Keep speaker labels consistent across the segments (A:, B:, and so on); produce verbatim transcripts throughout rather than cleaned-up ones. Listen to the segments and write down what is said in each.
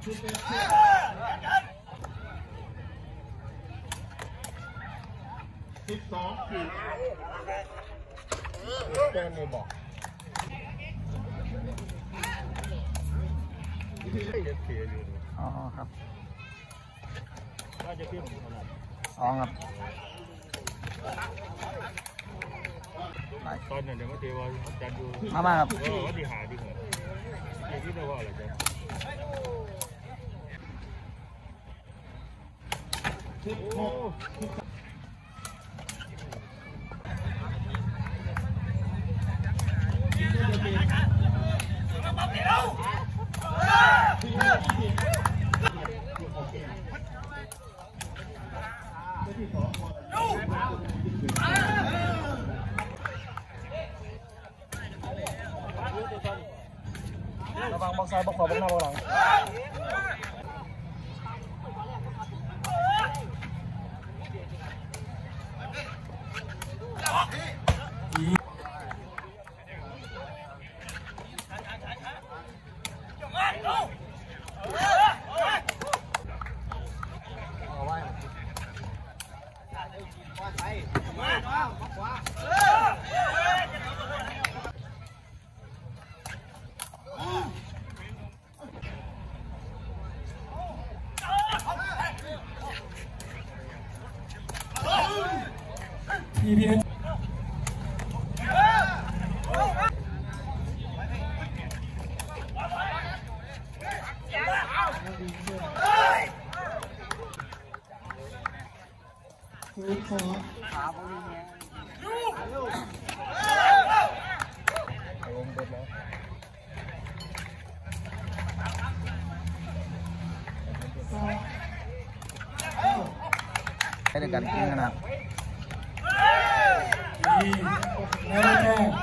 A: สิบสองคือแกนเลยบอก
B: อ๋อครับ
A: ว่าจะเปรี้ยวขนาด
B: อ๋อครับ
A: ตอนนั้นเดี๋ยวมาเทวาจันดู
B: มาบ้างครับ
A: ว่าดีหาดีเหรอที่ที่เราว่าอะไรจ๊ะโอ้ระวังบอกซ้ายบอกขวาบอกหน้าบอกหลังทีพีเอสคือขอขาบริเวณลงเบิดแล้ว
B: ให้ในการกินขนาด
A: นี่แล้วแน่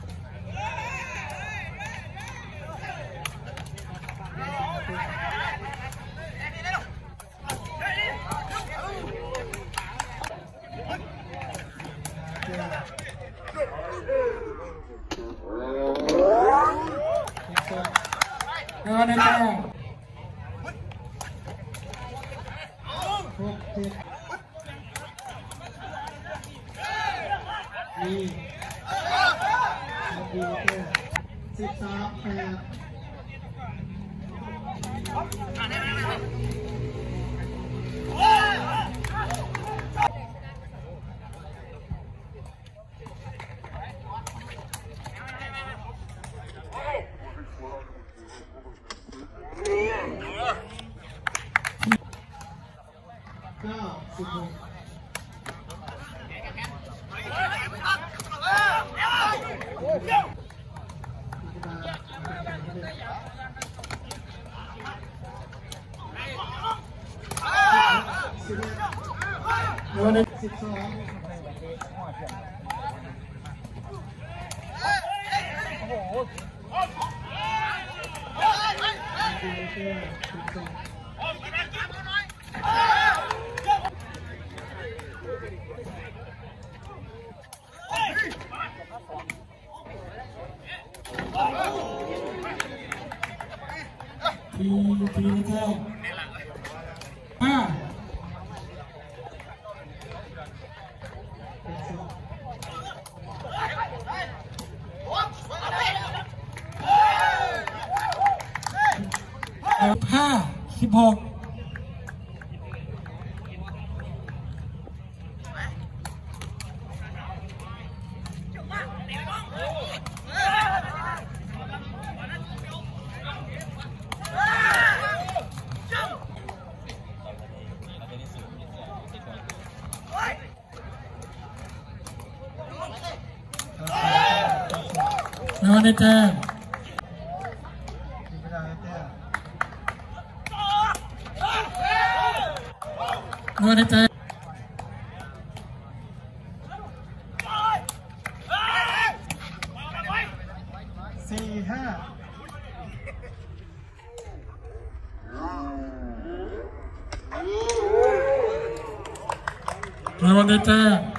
A: แล้วแน่หกเจ็ดนี่ดีเลยสิบสามแปดเก้าสิบหกวันนี้สิบสองโอ้โหทีทีนะเจ้าห้าห้าสิบหกนอนในแต้มนอนในแต้มสี่ห้านอนในแต้ม